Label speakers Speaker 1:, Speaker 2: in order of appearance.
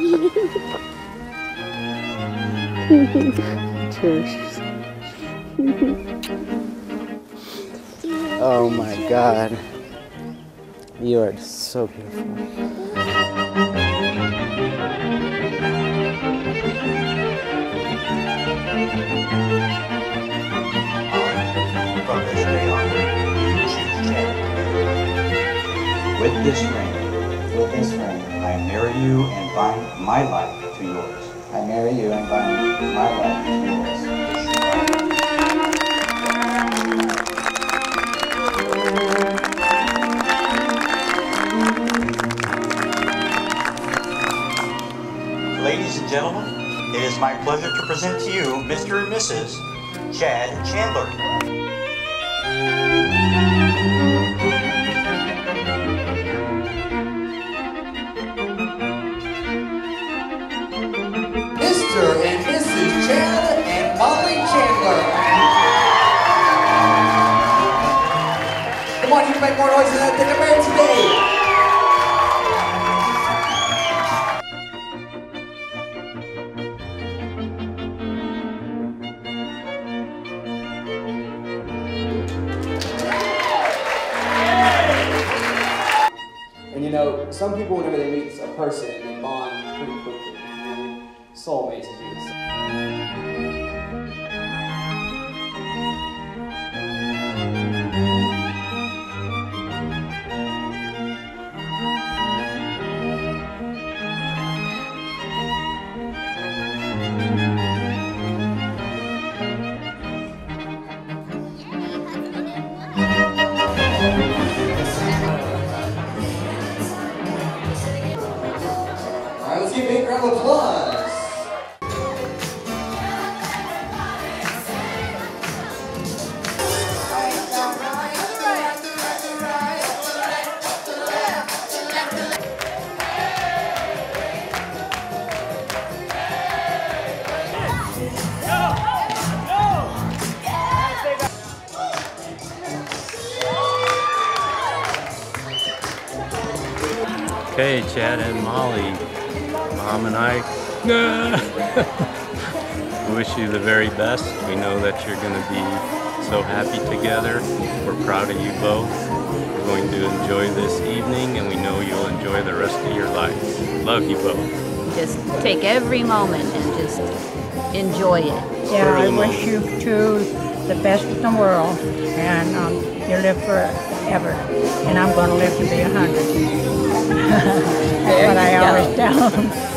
Speaker 1: Cheers. Oh my God. You are so beautiful.
Speaker 2: From this day onward, you choose Chad. With this ring, I marry you and bind my life to yours.
Speaker 3: I marry you and bind my life to yours.
Speaker 2: Ladies and gentlemen, it is my pleasure to present to you Mr. and Mrs. Chad Chandler.
Speaker 4: Mr. and Mrs. Chad and Mollie Chandler. Come on, you can make more noise than that. They're married today.
Speaker 3: And you know, some people, whenever they meet a person, they bond pretty quickly. And soulmates do the same.
Speaker 4: All right, let's give a big round of applause.
Speaker 5: Okay, Chad and Mollie, Mom and I wish you the very best. We know that you're going to be so happy together. We're proud of you both. We're going to enjoy this evening, and we know you'll enjoy the rest of your lives. Love you both.
Speaker 6: Just take every moment and just enjoy it.
Speaker 7: Yeah, I wish you two the best in the world, and you live forever. And I'm going to live to be 100. That's what I always tell them.